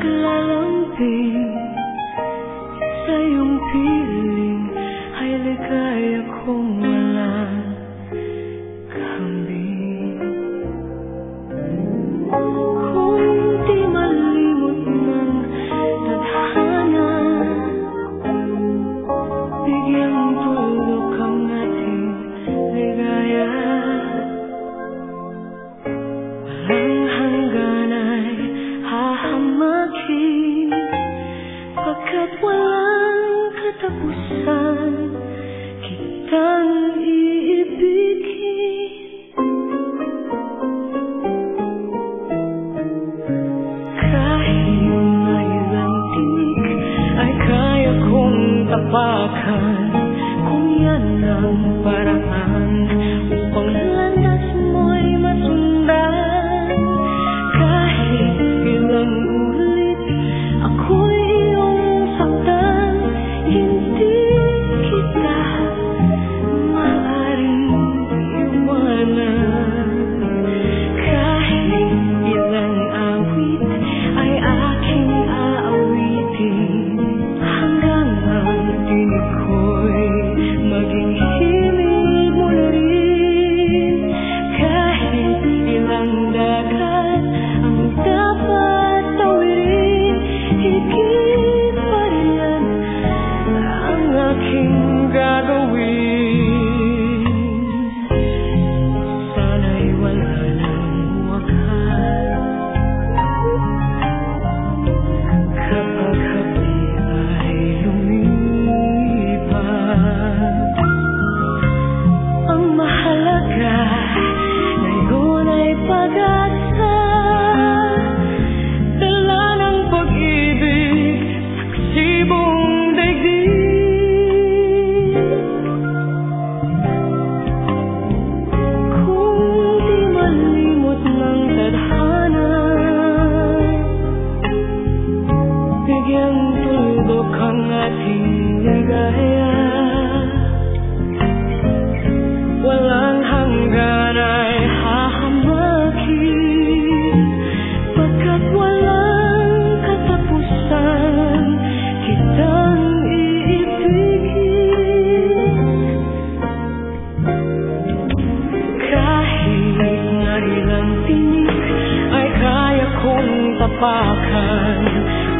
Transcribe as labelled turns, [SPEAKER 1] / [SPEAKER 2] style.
[SPEAKER 1] Naglalambing sa iyong piling, ay ligaya kung walang kambing. Kung di malimot ng tadhana, bigyang tulog ang ating ligaya. Walang hanggan ay hahamakin, pagkat walang katapusan kitang iibigin. Kahit na ilang tinik ay kaya kong tapakan, kung yan ang paraan upang landas mo'y masundan. Kahit ilang ulit ako'y iyong saktan, hindi kita maaaring iwanan. Kahit ilang awit ay aking aawitin, hanggang ang tinig ko'y maging himig mo na rin. Kahit ilang dagat ang dapat tawirin, higit pa rin ang aking gagawin. Sana'y wala nang wakas kapag hapdi ay lumipas. Ang mahalaga ngayon ay pag-asa, dala ng pag-ibig sa kasibong daigdig. Kung di malimot ng tadhana, bigyang tuldok ang ating ligaya. Walang hanggan ay hahamakin, pagkat walang katapusan kitang iibigin. Kahit na ilang tinik ay kaya kong tapakan,